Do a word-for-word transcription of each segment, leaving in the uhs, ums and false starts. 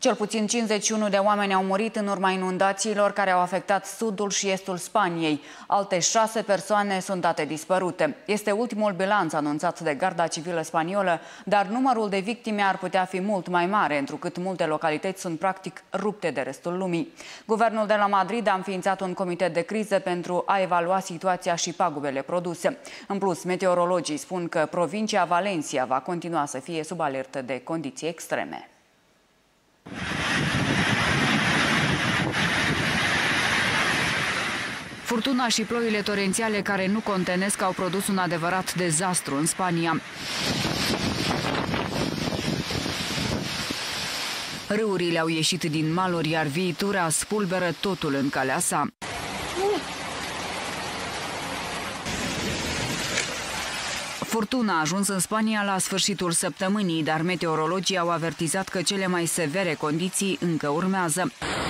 Cel puțin cincizeci și unu de oameni au murit în urma inundațiilor care au afectat sudul și estul Spaniei. Alte șase persoane sunt date dispărute. Este ultimul bilanț anunțat de Garda Civilă Spaniolă, dar numărul de victime ar putea fi mult mai mare, întrucât multe localități sunt practic rupte de restul lumii. Guvernul de la Madrid a înființat un comitet de criză pentru a evalua situația și pagubele produse. În plus, meteorologii spun că provincia Valencia va continua să fie sub alertă de condiții extreme. Furtuna și ploile torențiale care nu contenesc au produs un adevărat dezastru în Spania. Râurile au ieșit din maluri, iar viitura spulberă totul în calea sa. Furtuna a ajuns în Spania la sfârșitul săptămânii, dar meteorologii au avertizat că cele mai severe condiții încă urmează.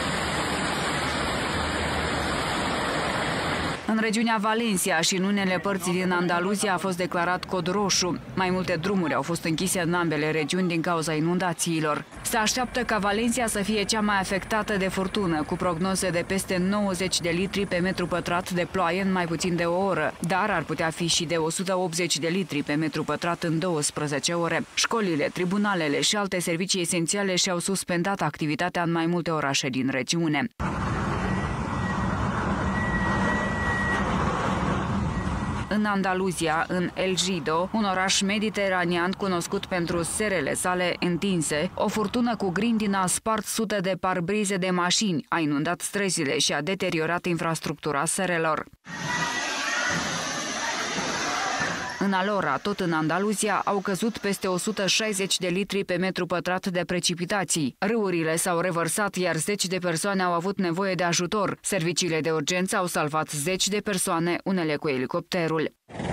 În regiunea Valencia și în unele părți din Andaluzia a fost declarat cod roșu. Mai multe drumuri au fost închise în ambele regiuni din cauza inundațiilor. Se așteaptă ca Valencia să fie cea mai afectată de furtună, cu prognoze de peste nouăzeci de litri pe metru pătrat de ploaie în mai puțin de o oră, dar ar putea fi și de o sută optzeci de litri pe metru pătrat în douăsprezece ore. Școlile, tribunalele și alte servicii esențiale și-au suspendat activitatea în mai multe orașe din regiune. În Andaluzia, în El Gido, un oraș mediteranean cunoscut pentru serele sale întinse, o furtună cu grindina a spart sute de parbrize de mașini, a inundat străzile și a deteriorat infrastructura serelor. În Alora, tot în Andaluzia, au căzut peste o sută șaizeci de litri pe metru pătrat de precipitații. Râurile s-au revărsat, iar zeci de persoane au avut nevoie de ajutor. Serviciile de urgență au salvat zeci de persoane, unele cu elicopterul.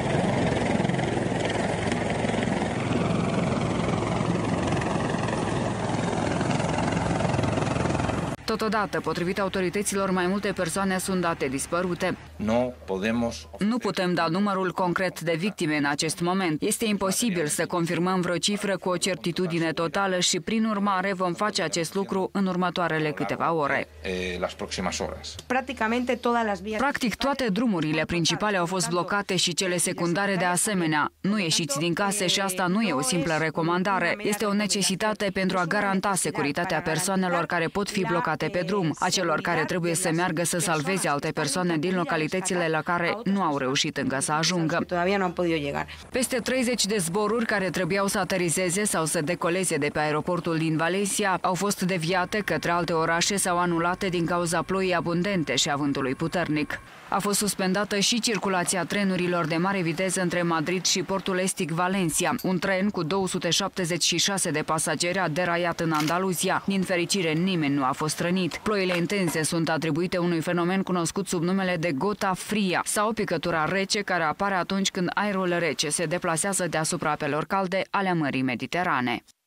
Totodată, potrivit autorităților, mai multe persoane sunt date dispărute. Nu putem da numărul concret de victime în acest moment. Este imposibil să confirmăm vreo cifră cu o certitudine totală și, prin urmare, vom face acest lucru în următoarele câteva ore. Practic, toate drumurile principale au fost blocate și cele secundare de asemenea. Nu ieșiți din case și asta nu e o simplă recomandare. Este o necesitate pentru a garanta securitatea persoanelor care pot fi blocate pe drum, a celor care trebuie să meargă să salveze alte persoane din localitățile la care nu au reușit încă să ajungă. Peste treizeci de zboruri care trebuiau să aterizeze sau să decoleze de pe aeroportul din Valencia au fost deviate către alte orașe sau anulate din cauza ploii abundente și a vântului puternic. A fost suspendată și circulația trenurilor de mare viteză între Madrid și portul estic Valencia. Un tren cu două sute șaptezeci și șase de pasageri a deraiat în Andaluzia. Din fericire, nimeni nu a fost rănit. Ploile intense sunt atribuite unui fenomen cunoscut sub numele de gota fria sau picătura rece, care apare atunci când aerul rece se deplasează deasupra apelor calde ale Mării Mediterane.